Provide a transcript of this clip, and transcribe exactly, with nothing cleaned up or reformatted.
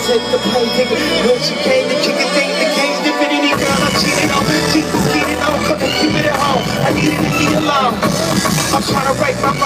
take the play, take it. When she came to kick it, thing that came to fit any girl I cheated on. Jesus cheated on, couldn't keep it at home. I needed to be alone. I'm trying to write my mind.